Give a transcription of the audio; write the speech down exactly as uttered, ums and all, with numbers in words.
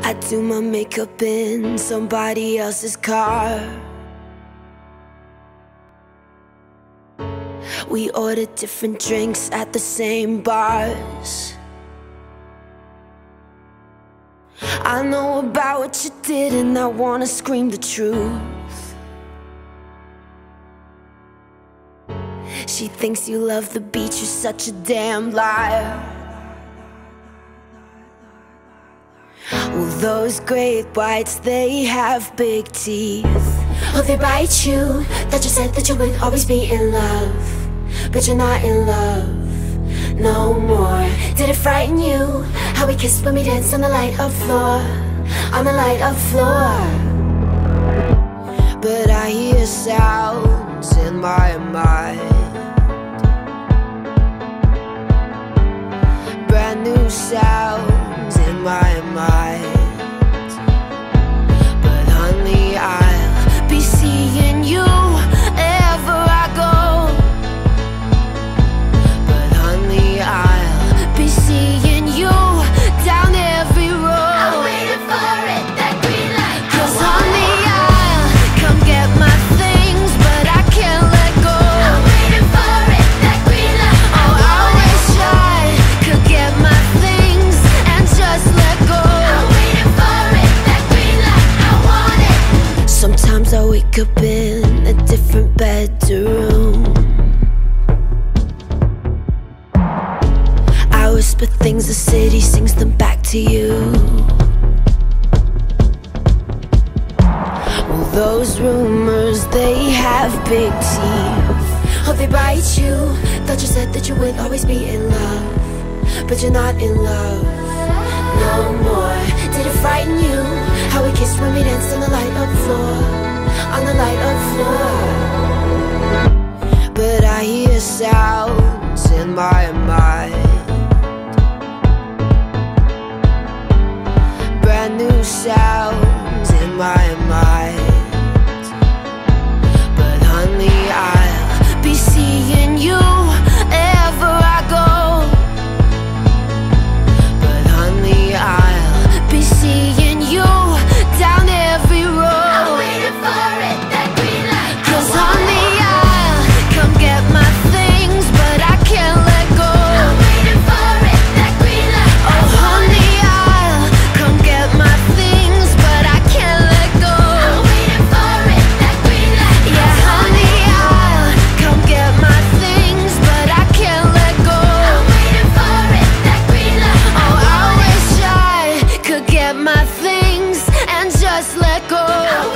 I do my makeup in somebody else's car. We order different drinks at the same bars. I know about what you did and I wanna scream the truth. She thinks you love the beach, you're such a damn liar. Well, those great whites, they have big teeth. Oh, they bite you. Thought you said that you would always be in love, but you're not in love no more. Did it frighten you how we kissed when we danced on the light of floor, on the light of floor? But I hear sounds in my mind, brand new sounds in my mind. But honey, I'll be seeing you wherever I go. But honey, I'll be seeing you down every road. I'm waiting for it, that green light. Cause honey, I'll come get my things, but I can't let go. I'm waiting for it, that green light. Oh, I wish I could get my things and just let go. I'm waiting for it, that green light. I want it. Sometimes I wake up in a different bedroom. I whisper things, the city sings them back to you. Well, those rumors, they have big teeth. Oh, they bite you. Thought you said that you would always be in love, but you're not in love no more. Did it frighten you how we kissed when we danced on the light of floor, on the light of floor? But I hear sounds in my mind, brand new sounds in my mind. But honey, I'll be seeing you wherever I go. But honey, I'll be seeing you down every road. I'm waiting for it, that green light. Cause honey, I'll come get my things, but I can't let go. I'm waiting for it, that green light. Oh honey, I'll come get my things, but I can't let go. I'm waiting for it, that green light. Yeah, honey, I'll come get my things, but I can't let go. I'm waiting for it, that green light. Oh, I wish I could get my things and just let go.